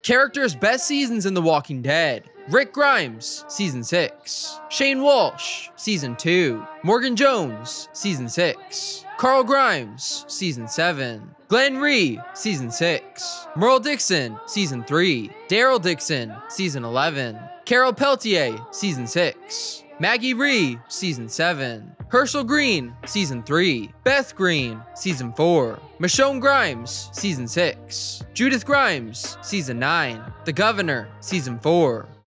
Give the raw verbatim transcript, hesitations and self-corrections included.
Characters' best seasons in The Walking Dead. Rick Grimes, Season six. Shane Walsh, Season two. Morgan Jones, Season six. Carl Grimes, Season seven. Glenn Rhee, Season six. Merle Dixon, Season three. Daryl Dixon, Season eleven. Carol Peltier, Season six. Maggie Rhee, Season seven. Herschel Green, Season three. Beth Green, Season four. Michonne Grimes, Season six. Judith Grimes, Season nine. The Governor, Season four.